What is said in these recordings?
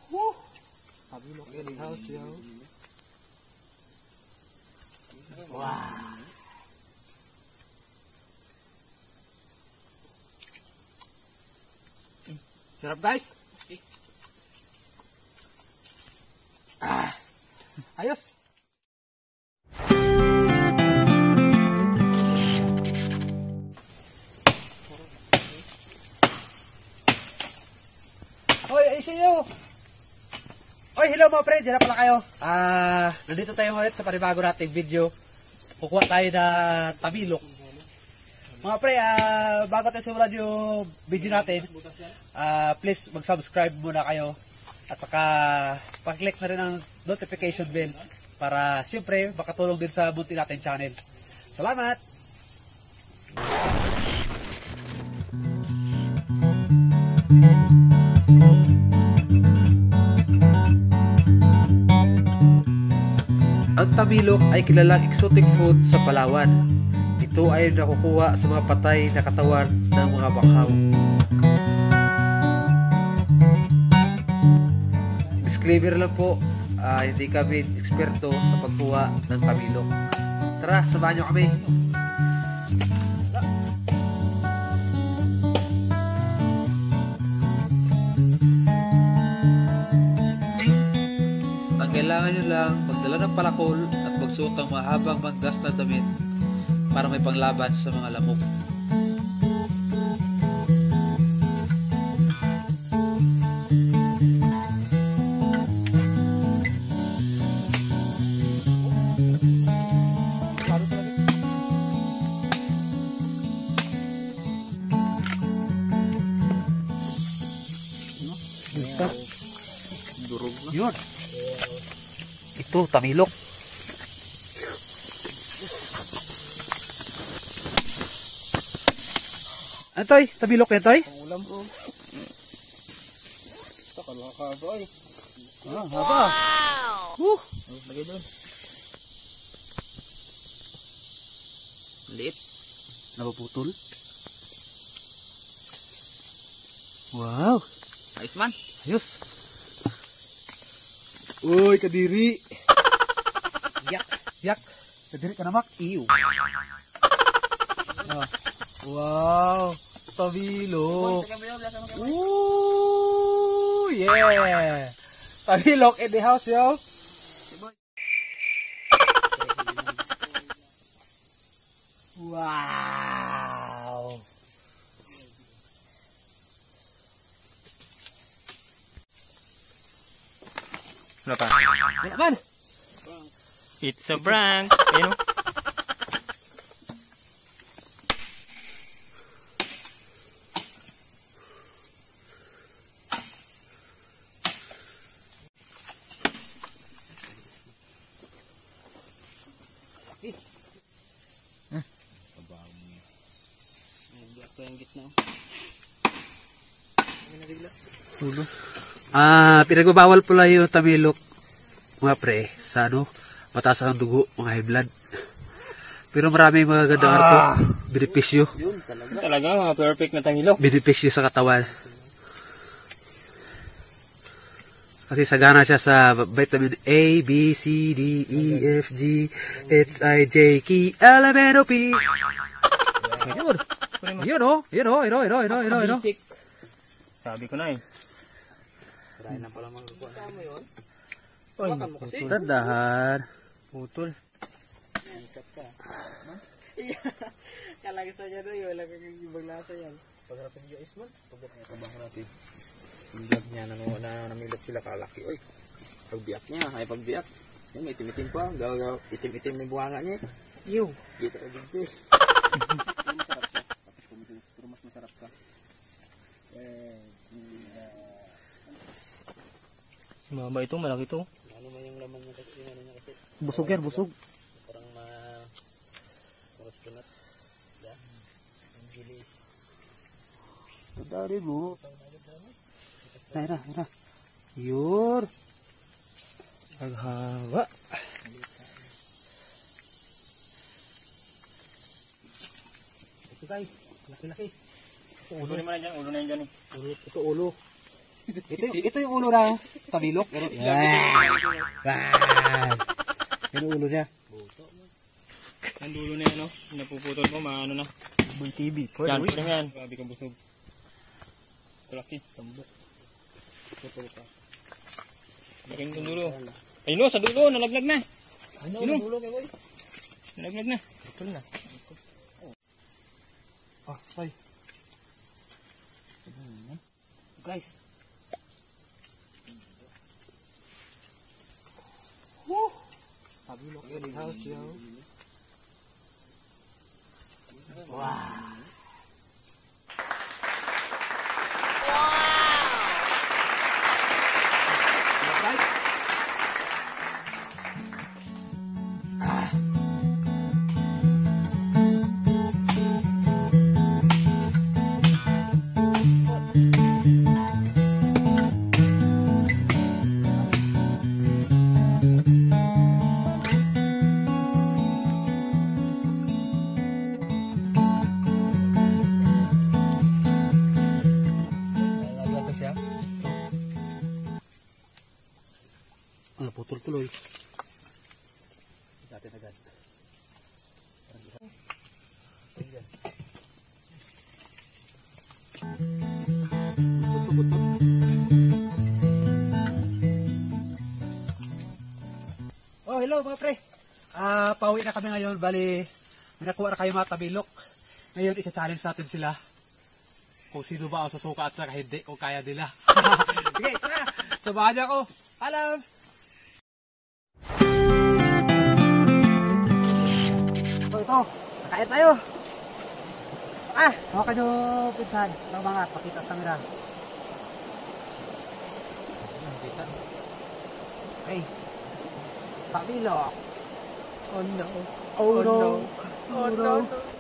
Tabilok ini house yo. Wah. Sarap guys. Ayos. Hoy, ICU! Hoy, hello mga friends, dyan pala kayo. Nandito tayo ulit sa panibago nating video. Kukuha tayo na tabilok. Mga pre, bago tayo simulan yung video natin, please mag-subscribe muna kayo. At saka, pag-click na rin ang notification bell para siyempre makatulong din sa bunti natin channel. Salamat! Ang tabilok ay kilalang exotic food sa Palawan. Ito ay nakukuha sa mga patay na katawan ng mga bakaw. Disclaimer lang po, hindi kami eksperto sa pagkuha ng tabilok. Tara, samahan nyo kami. Ang kailangan nyo lang magdala ng palakol at magsuot ng mahabang manggas na damit para may panglaban sa mga lamok. Durog na. Yun. Ito, tamilok. Ano toy? Tamilok yan toy? Ulam bro. Ito kalakado ay. Haba. Lagay doon. Liit. Napuputol. Wow. Ayos man. Ayos. Uy, kadiri. Yak. Yak. Kadiri ka namak. Iyo. Wow. Tabilok. Ooh, yeah. Tabilok in the house, yo. Wow. Ano pa? Wala man. It's a prank. Ayun. Ulo. Pinagbabawal pala yung tamilok, mga pre, sa ano, mataas ang dugo, mga high blood. Pero marami mga gandang benepisyo. Yun talaga. Talaga, mga perfect na tangilok. Benepisyo sa katawan. Kasi sagana siya sa vitamin A, B, C, D, E, F, G, H, I, J, K, L, M, N, O, P. Yun. Yun o. Yun o. Yun o. Sabi ko na eh. Try na pala magagawa. Tama yun. Oy, Tandahan. putol. Ikat ka. Kalagi sa niya doon. Wala kang ibang lasa yan. Pagharapin niyo isman. Pagharapin niyo trabaho natin. Yung vlog niya namilot sila kalaki. Oy. Pagbiyak niya. Ay pagbiyak. Yan may itim-itim pa. Gaw-gaw. Itim-itim may buhanga niya. Iyo. Dito ka dito. Pero mas masarap ka. Mama ito, malaki ito. Ano man yung laman niya kasi. Ano niya kasi. Busog yan, busog. Parang oras pinat. Da. Ang gilis. Dari bu. Nah. Yur. Aghaba. Ito guys. Laki-laki. Ulo naman na dyan, ulo na yan dyan eh. Ito ulo. Ito yung ulo na tabilok. Yan. Yan yung ulo niya. Ang dulo na yan, no? Napuputol ko, maano na. Boy TV. Yan, pwede yan. Grabe kang busog. Kalaki, tambok. Putol ka. Laking yung dulo. Ayun no, sa dulo, nalaglag na. Ayun no. Nalaglag na. Putol na. Ah, ay. Guys. Tabilok yan yung house yaw. Putol tuloy. Natin agad. Putok. Oh, hello mga pre. Pauwi na kami ngayon. Bali, may nakuha na kayo mga tabilok. Ngayon, isa-challenge natin sila. Kung sino ba ang susuka at saka hindi, kung kaya nila. Sige, tara. Samahan niyo ako. Alam. Ito, kakain tayo. Hawakan nyo, pinsan. Ito mga, pakita sa camera. Hey, tabilok. Oh no. Oh no. Oh no.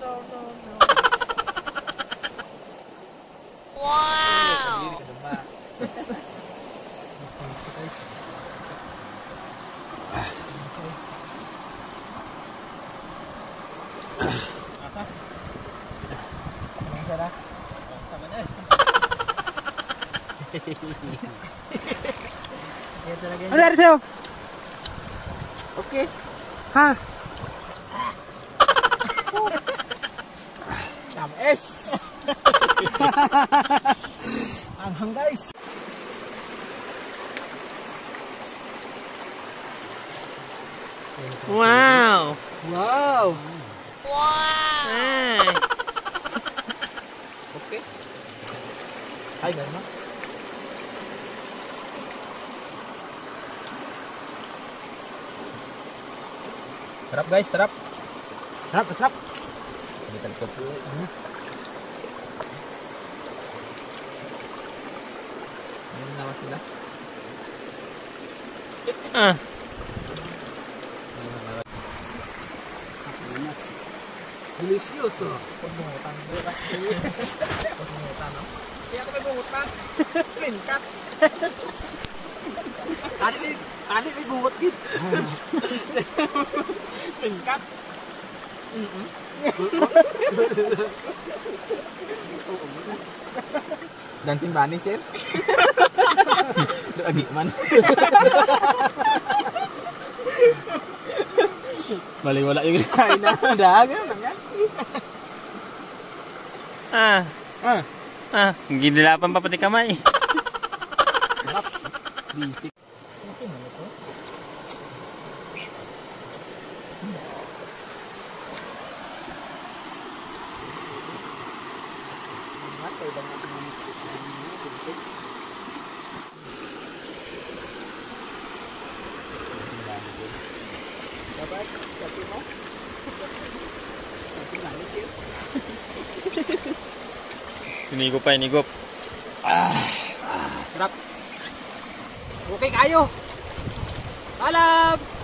Wow! Ano nangyari sa'yo? Okay. Ha? Tamis! Anghang guys! Wow. Wow! Wow! Okay. Ay, gano'n na. Sarap guys, sarap. Sarap. Kita ko po. Ano naman sila? Delicioso. Pagmungutan. Kaya ako may bungutan. Kinkat. Tali may bungut git. Kinkat. Dancing bunny, sir. Lagi man. Balik wala yung kain na. Dagan lang yan. Ginilapan pa pati kamay. Bisik. Inigop pa, inigop. Sarap. Okay kayo. Alam.